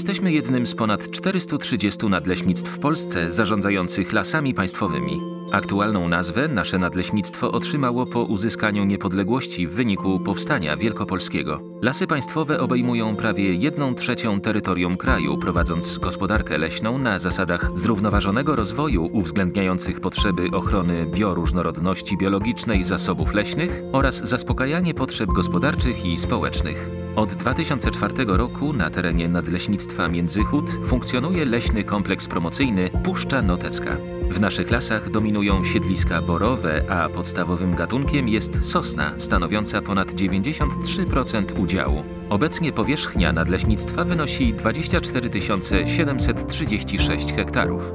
Jesteśmy jednym z ponad 430 nadleśnictw w Polsce zarządzających lasami państwowymi. Aktualną nazwę nasze nadleśnictwo otrzymało po uzyskaniu niepodległości w wyniku powstania wielkopolskiego. Lasy państwowe obejmują prawie 1/3 terytorium kraju, prowadząc gospodarkę leśną na zasadach zrównoważonego rozwoju uwzględniających potrzeby ochrony bioróżnorodności biologicznej zasobów leśnych oraz zaspokajanie potrzeb gospodarczych i społecznych. Od 2004 roku na terenie Nadleśnictwa Międzychód funkcjonuje leśny kompleks promocyjny Puszcza Notecka. W naszych lasach dominują siedliska borowe, a podstawowym gatunkiem jest sosna, stanowiąca ponad 93% udziału. Obecnie powierzchnia nadleśnictwa wynosi 24 736 hektarów.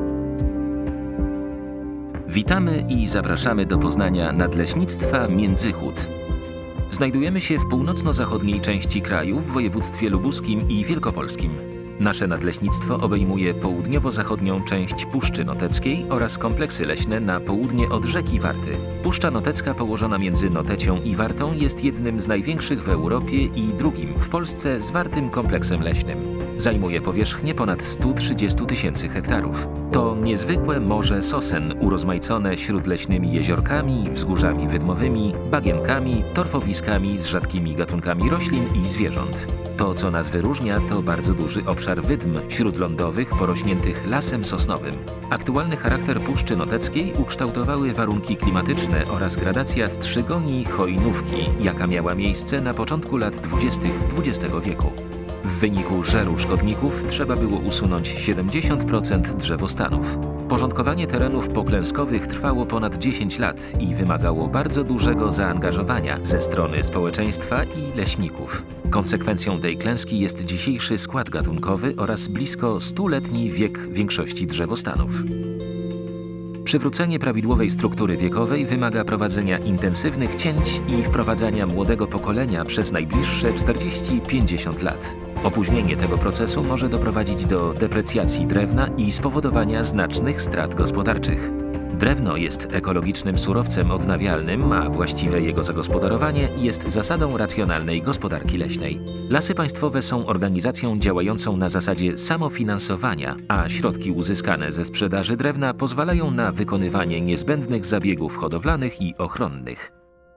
Witamy i zapraszamy do poznania Nadleśnictwa Międzychód. Znajdujemy się w północno-zachodniej części kraju w województwie lubuskim i wielkopolskim. Nasze nadleśnictwo obejmuje południowo-zachodnią część Puszczy Noteckiej oraz kompleksy leśne na południe od rzeki Warty. Puszcza Notecka położona między Notecią i Wartą jest jednym z największych w Europie i drugim w Polsce zwartym kompleksem leśnym. Zajmuje powierzchnię ponad 130 000 hektarów. To niezwykłe morze sosen urozmaicone śródleśnymi jeziorkami, wzgórzami wydmowymi, bagienkami, torfowiskami z rzadkimi gatunkami roślin i zwierząt. To, co nas wyróżnia, to bardzo duży obszar wydm śródlądowych porośniętych lasem sosnowym. Aktualny charakter Puszczy Noteckiej ukształtowały warunki klimatyczne oraz gradacja strzygoni hojnówki, jaka miała miejsce na początku lat 20. XX wieku. W wyniku żeru szkodników trzeba było usunąć 70% drzewostanów. Porządkowanie terenów poklęskowych trwało ponad 10 lat i wymagało bardzo dużego zaangażowania ze strony społeczeństwa i leśników. Konsekwencją tej klęski jest dzisiejszy skład gatunkowy oraz blisko 100-letni wiek większości drzewostanów. Przywrócenie prawidłowej struktury wiekowej wymaga prowadzenia intensywnych cięć i wprowadzania młodego pokolenia przez najbliższe 40-50 lat. Opóźnienie tego procesu może doprowadzić do deprecjacji drewna i spowodowania znacznych strat gospodarczych. Drewno jest ekologicznym surowcem odnawialnym, a właściwe jego zagospodarowanie jest zasadą racjonalnej gospodarki leśnej. Lasy państwowe są organizacją działającą na zasadzie samofinansowania, a środki uzyskane ze sprzedaży drewna pozwalają na wykonywanie niezbędnych zabiegów hodowlanych i ochronnych.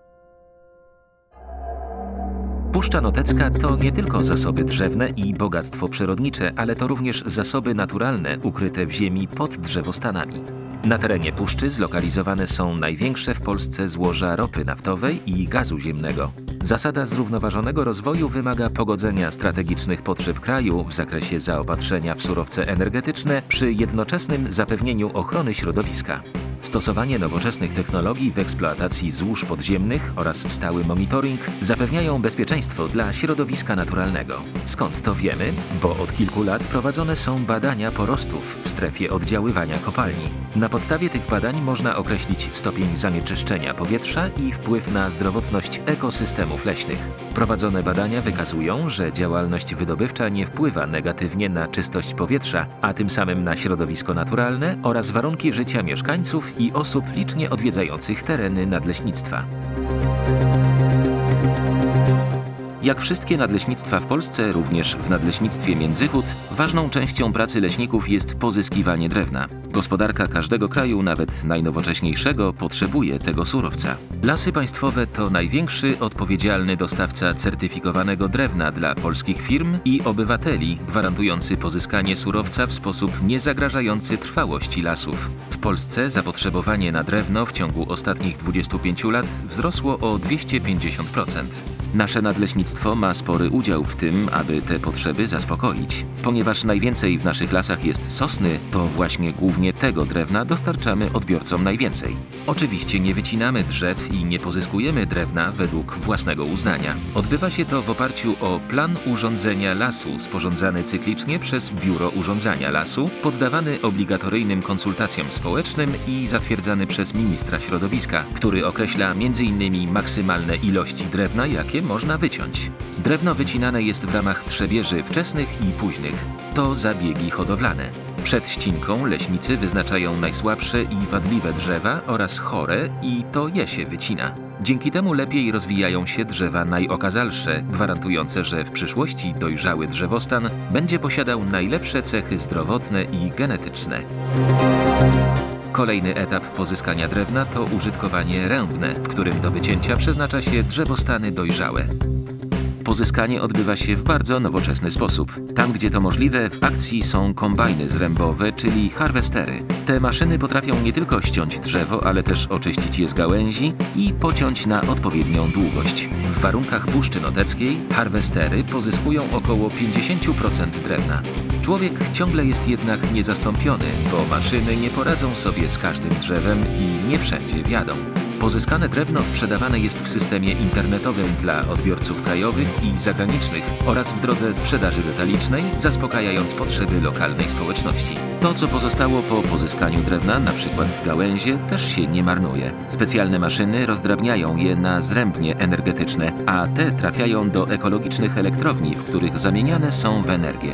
Puszcza Notecka to nie tylko zasoby drzewne i bogactwo przyrodnicze, ale to również zasoby naturalne ukryte w ziemi pod drzewostanami. Na terenie puszczy zlokalizowane są największe w Polsce złoża ropy naftowej i gazu ziemnego. Zasada zrównoważonego rozwoju wymaga pogodzenia strategicznych potrzeb kraju w zakresie zaopatrzenia w surowce energetyczne przy jednoczesnym zapewnieniu ochrony środowiska. Stosowanie nowoczesnych technologii w eksploatacji złóż podziemnych oraz stały monitoring zapewniają bezpieczeństwo dla środowiska naturalnego. Skąd to wiemy? Bo od kilku lat prowadzone są badania porostów w strefie oddziaływania kopalni. Na podstawie tych badań można określić stopień zanieczyszczenia powietrza i wpływ na zdrowotność ekosystemów leśnych. Prowadzone badania wykazują, że działalność wydobywcza nie wpływa negatywnie na czystość powietrza, a tym samym na środowisko naturalne oraz warunki życia mieszkańców i osób licznie odwiedzających tereny nadleśnictwa. Jak wszystkie nadleśnictwa w Polsce, również w Nadleśnictwie Międzychód, ważną częścią pracy leśników jest pozyskiwanie drewna. Gospodarka każdego kraju, nawet najnowocześniejszego, potrzebuje tego surowca. Lasy państwowe to największy odpowiedzialny dostawca certyfikowanego drewna dla polskich firm i obywateli, gwarantujący pozyskanie surowca w sposób niezagrażający trwałości lasów. W Polsce zapotrzebowanie na drewno w ciągu ostatnich 25 lat wzrosło o 250%. Nasze nadleśnictwo ma spory udział w tym, aby te potrzeby zaspokoić. Ponieważ najwięcej w naszych lasach jest sosny, to właśnie głównie tego drewna dostarczamy odbiorcom najwięcej. Oczywiście nie wycinamy drzew i nie pozyskujemy drewna według własnego uznania. Odbywa się to w oparciu o plan urządzenia lasu sporządzany cyklicznie przez Biuro Urządzania Lasu, poddawany obligatoryjnym konsultacjom społecznym i zatwierdzany przez ministra środowiska, który określa m.in. maksymalne ilości drewna, jakie można wyciąć. Drewno wycinane jest w ramach trzebieży wczesnych i późnych. To zabiegi hodowlane. Przed ścinką leśnicy wyznaczają najsłabsze i wadliwe drzewa oraz chore i to je się wycina. Dzięki temu lepiej rozwijają się drzewa najokazalsze, gwarantujące, że w przyszłości dojrzały drzewostan będzie posiadał najlepsze cechy zdrowotne i genetyczne. Kolejny etap pozyskania drewna to użytkowanie rębne, w którym do wycięcia przeznacza się drzewostany dojrzałe. Pozyskanie odbywa się w bardzo nowoczesny sposób. Tam, gdzie to możliwe, w akcji są kombajny zrębowe, czyli harwestery. Te maszyny potrafią nie tylko ściąć drzewo, ale też oczyścić je z gałęzi i pociąć na odpowiednią długość. W warunkach Puszczy Noteckiej harwestery pozyskują około 50% drewna. Człowiek ciągle jest jednak niezastąpiony, bo maszyny nie poradzą sobie z każdym drzewem i nie wszędzie wjadą. Pozyskane drewno sprzedawane jest w systemie internetowym dla odbiorców krajowych i zagranicznych oraz w drodze sprzedaży detalicznej, zaspokajając potrzeby lokalnej społeczności. To, co pozostało po pozyskaniu drewna, np. gałęzie, też się nie marnuje. Specjalne maszyny rozdrabniają je na zrębnie energetyczne, a te trafiają do ekologicznych elektrowni, w których zamieniane są w energię.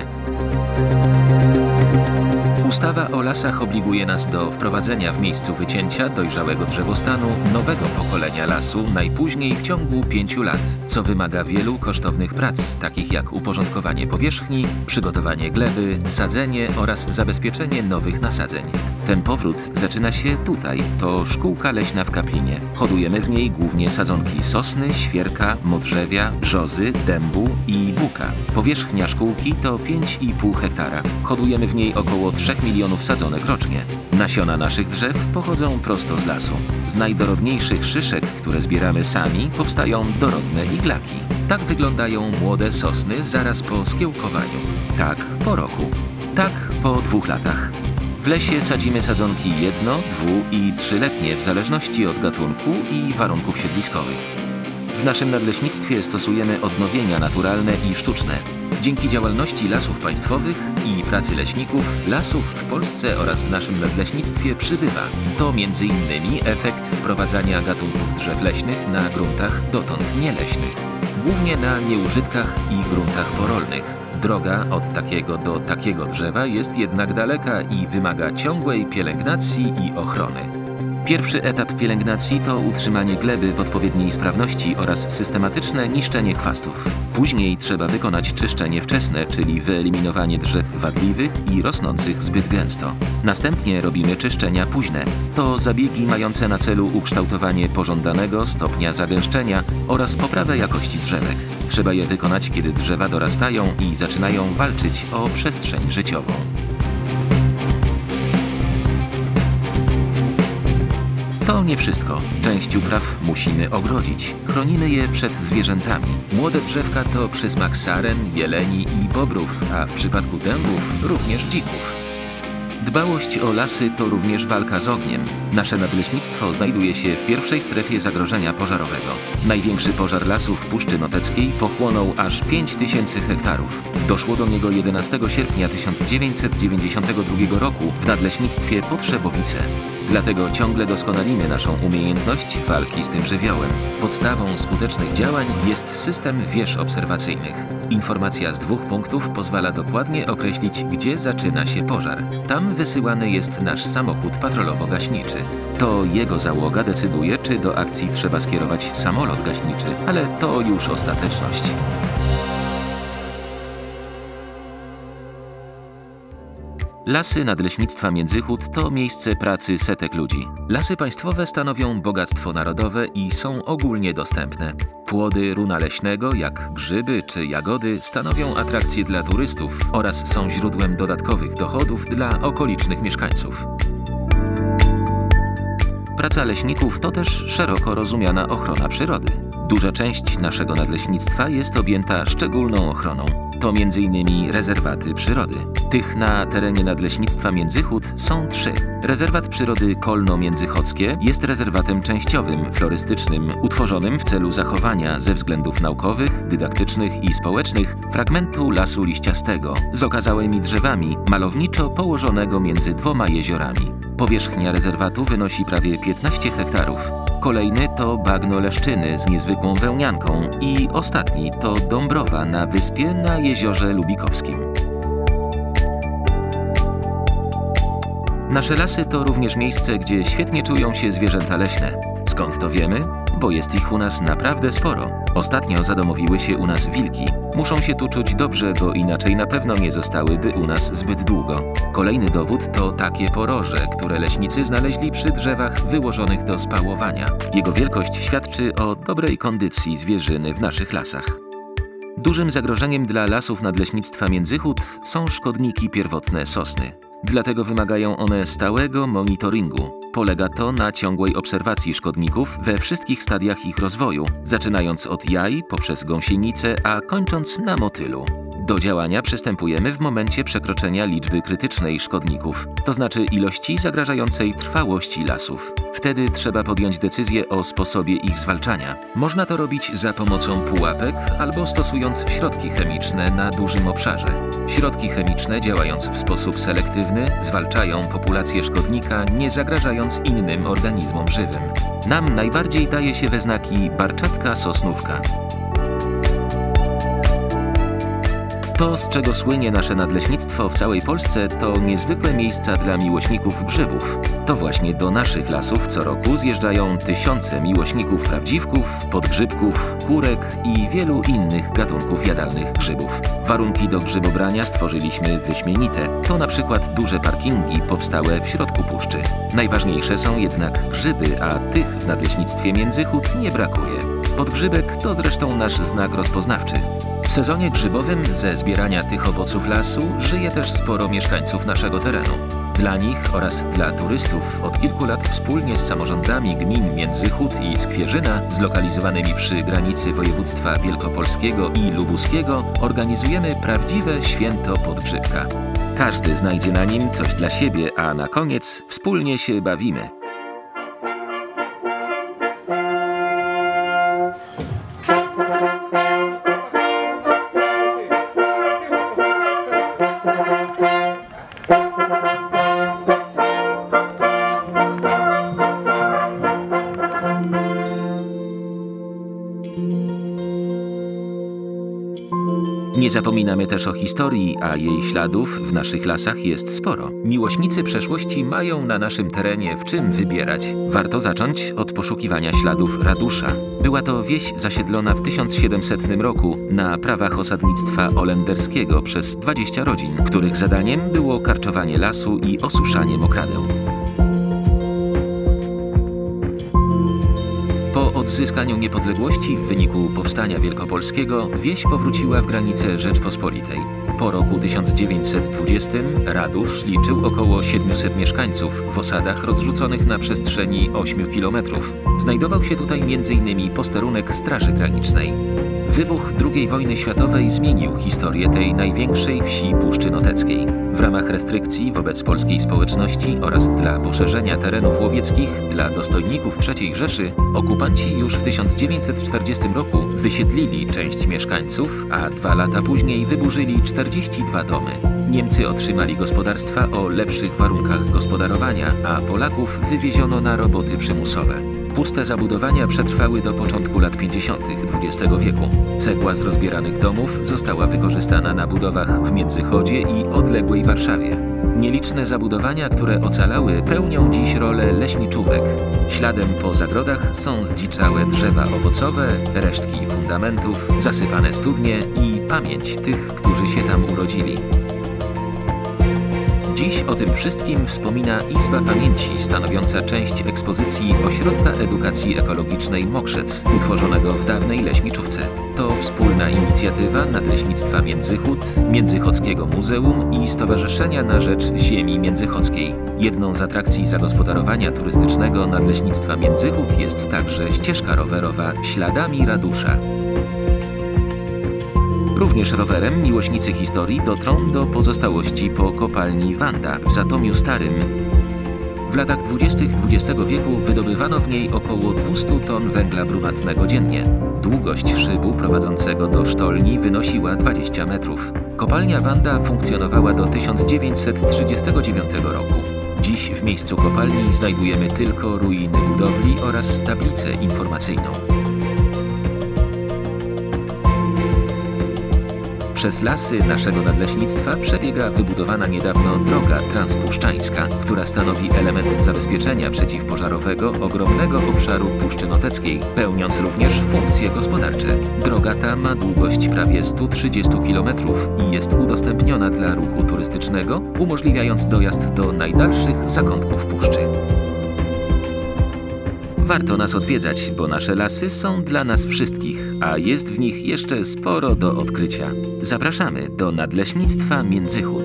Ustawa o lasach obliguje nas do wprowadzenia w miejscu wycięcia dojrzałego drzewostanu nowego pokolenia lasu najpóźniej w ciągu 5 lat, co wymaga wielu kosztownych prac, takich jak uporządkowanie powierzchni, przygotowanie gleby, sadzenie oraz zabezpieczenie nowych nasadzeń. Ten powrót zaczyna się tutaj, to szkółka leśna w Kaplinie. Hodujemy w niej głównie sadzonki sosny, świerka, modrzewia, brzozy, dębu i buka. Powierzchnia szkółki to 5,5 hektara. Hodujemy w niej około 3 milionów sadzonek rocznie. Nasiona naszych drzew pochodzą prosto z lasu. Z najdorodniejszych szyszek, które zbieramy sami, powstają dorodne iglaki. Tak wyglądają młode sosny zaraz po skiełkowaniu. Tak po roku. Tak po 2 latach. W lesie sadzimy sadzonki 1-, 2- i 3-letnie w zależności od gatunku i warunków siedliskowych. W naszym nadleśnictwie stosujemy odnowienia naturalne i sztuczne. Dzięki działalności Lasów Państwowych i pracy leśników, lasów w Polsce oraz w naszym nadleśnictwie przybywa. To m.in. efekt wprowadzania gatunków drzew leśnych na gruntach dotąd nieleśnych, głównie na nieużytkach i gruntach porolnych. Droga od takiego do takiego drzewa jest jednak daleka i wymaga ciągłej pielęgnacji i ochrony. Pierwszy etap pielęgnacji to utrzymanie gleby w odpowiedniej sprawności oraz systematyczne niszczenie chwastów. Później trzeba wykonać czyszczenie wczesne, czyli wyeliminowanie drzew wadliwych i rosnących zbyt gęsto. Następnie robimy czyszczenia późne. To zabiegi mające na celu ukształtowanie pożądanego stopnia zagęszczenia oraz poprawę jakości drzewek. Trzeba je wykonać, kiedy drzewa dorastają i zaczynają walczyć o przestrzeń życiową. To nie wszystko. Część upraw musimy ogrodzić. Chronimy je przed zwierzętami. Młode drzewka to przysmak saren, jeleni i bobrów, a w przypadku dębów również dzików. Dbałość o lasy to również walka z ogniem. Nasze nadleśnictwo znajduje się w pierwszej strefie zagrożenia pożarowego. Największy pożar lasów w Puszczy Noteckiej pochłonął aż 5000 hektarów. Doszło do niego 11 sierpnia 1992 roku w nadleśnictwie Potrzebowice. Dlatego ciągle doskonalimy naszą umiejętność walki z tym żywiołem. Podstawą skutecznych działań jest system wież obserwacyjnych. Informacja z 2 punktów pozwala dokładnie określić, gdzie zaczyna się pożar. Tam wysyłany jest nasz samochód patrolowo-gaśniczy. To jego załoga decyduje, czy do akcji trzeba skierować samolot gaśniczy, ale to już ostateczność. Lasy Nadleśnictwa Międzychód to miejsce pracy setek ludzi. Lasy państwowe stanowią bogactwo narodowe i są ogólnie dostępne. Płody runa leśnego, jak grzyby czy jagody, stanowią atrakcje dla turystów oraz są źródłem dodatkowych dochodów dla okolicznych mieszkańców. Praca leśników to też szeroko rozumiana ochrona przyrody. Duża część naszego nadleśnictwa jest objęta szczególną ochroną. To m.in. rezerwaty przyrody. Tych na terenie Nadleśnictwa Międzychód są 3. Rezerwat przyrody Kolno-Międzychodzkie jest rezerwatem częściowym, florystycznym, utworzonym w celu zachowania ze względów naukowych, dydaktycznych i społecznych fragmentu lasu liściastego z okazałymi drzewami, malowniczo położonego między 2 jeziorami. Powierzchnia rezerwatu wynosi prawie 15 hektarów. Kolejny to bagno Leszczyny z niezwykłą wełnianką i ostatni to Dąbrowa na wyspie na jeziorze Lubikowskim. Nasze lasy to również miejsce, gdzie świetnie czują się zwierzęta leśne. Skąd to wiemy? Bo jest ich u nas naprawdę sporo. Ostatnio zadomowiły się u nas wilki. Muszą się tu czuć dobrze, bo inaczej na pewno nie zostałyby u nas zbyt długo. Kolejny dowód to takie poroże, które leśnicy znaleźli przy drzewach wyłożonych do spałowania. Jego wielkość świadczy o dobrej kondycji zwierzyny w naszych lasach. Dużym zagrożeniem dla lasów nadleśnictwa Międzychód są szkodniki pierwotne sosny. Dlatego wymagają one stałego monitoringu. Polega to na ciągłej obserwacji szkodników we wszystkich stadiach ich rozwoju, zaczynając od jaj, poprzez gąsienicę, a kończąc na motylu. Do działania przystępujemy w momencie przekroczenia liczby krytycznej szkodników, to znaczy ilości zagrażającej trwałości lasów. Wtedy trzeba podjąć decyzję o sposobie ich zwalczania. Można to robić za pomocą pułapek albo stosując środki chemiczne na dużym obszarze. Środki chemiczne, działając w sposób selektywny, zwalczają populację szkodnika, nie zagrażając innym organizmom żywym. Nam najbardziej daje się we znaki barczatka sosnówka. To, z czego słynie nasze nadleśnictwo w całej Polsce, to niezwykłe miejsca dla miłośników grzybów. To właśnie do naszych lasów co roku zjeżdżają tysiące miłośników prawdziwków, podgrzybków, kurek i wielu innych gatunków jadalnych grzybów. Warunki do grzybobrania stworzyliśmy wyśmienite. To na przykład duże parkingi powstałe w środku puszczy. Najważniejsze są jednak grzyby, a tych w nadleśnictwie Międzychód nie brakuje. Podgrzybek to zresztą nasz znak rozpoznawczy. W sezonie grzybowym ze zbierania tych owoców lasu żyje też sporo mieszkańców naszego terenu. Dla nich oraz dla turystów od kilku lat wspólnie z samorządami gmin Międzychód i Skwierzyna, zlokalizowanymi przy granicy województwa wielkopolskiego i lubuskiego, organizujemy prawdziwe święto podgrzybka. Każdy znajdzie na nim coś dla siebie, a na koniec wspólnie się bawimy. Nie zapominamy też o historii, a jej śladów w naszych lasach jest sporo. Miłośnicy przeszłości mają na naszym terenie w czym wybierać. Warto zacząć od poszukiwania śladów Radusza. Była to wieś zasiedlona w 1700 roku na prawach osadnictwa olenderskiego przez 20 rodzin, których zadaniem było karczowanie lasu i osuszanie mokradeł. Po odzyskaniu niepodległości w wyniku powstania wielkopolskiego wieś powróciła w granice Rzeczpospolitej. Po roku 1920 Radusz liczył około 700 mieszkańców w osadach rozrzuconych na przestrzeni 8 kilometrów. Znajdował się tutaj m.in. posterunek Straży Granicznej. Wybuch II wojny światowej zmienił historię tej największej wsi Puszczy Noteckiej. W ramach restrykcji wobec polskiej społeczności oraz dla poszerzenia terenów łowieckich dla dostojników III Rzeszy, okupanci już w 1940 roku wysiedlili część mieszkańców, a 2 lata później wyburzyli 42 domy. Niemcy otrzymali gospodarstwa o lepszych warunkach gospodarowania, a Polaków wywieziono na roboty przymusowe. Puste zabudowania przetrwały do początku lat 50. XX wieku. Cegła z rozbieranych domów została wykorzystana na budowach w Międzychodzie i odległej Warszawie. Nieliczne zabudowania, które ocalały, pełnią dziś rolę leśniczówek. Śladem po zagrodach są zdziczałe drzewa owocowe, resztki fundamentów, zasypane studnie i pamięć tych, którzy się tam urodzili. Dziś o tym wszystkim wspomina Izba Pamięci, stanowiąca część ekspozycji Ośrodka Edukacji Ekologicznej Mokrzec, utworzonego w dawnej leśniczówce. To wspólna inicjatywa Nadleśnictwa Międzychód, Międzychodzkiego Muzeum i Stowarzyszenia na Rzecz Ziemi Międzychodzkiej. Jedną z atrakcji zagospodarowania turystycznego Nadleśnictwa Międzychód jest także ścieżka rowerowa Śladami Radusza. Również rowerem miłośnicy historii dotrą do pozostałości po kopalni Wanda w Zatomiu Starym. W latach 20. XX wieku wydobywano w niej około 200 ton węgla brunatnego dziennie. Długość szybu prowadzącego do sztolni wynosiła 20 metrów. Kopalnia Wanda funkcjonowała do 1939 roku. Dziś w miejscu kopalni znajdujemy tylko ruiny budowli oraz tablicę informacyjną. Przez lasy naszego nadleśnictwa przebiega wybudowana niedawno droga transpuszczańska, która stanowi element zabezpieczenia przeciwpożarowego ogromnego obszaru Puszczy Noteckiej, pełniąc również funkcje gospodarcze. Droga ta ma długość prawie 130 km i jest udostępniona dla ruchu turystycznego, umożliwiając dojazd do najdalszych zakątków puszczy. Warto nas odwiedzać, bo nasze lasy są dla nas wszystkich, a jest w nich jeszcze sporo do odkrycia. Zapraszamy do Nadleśnictwa Międzychód.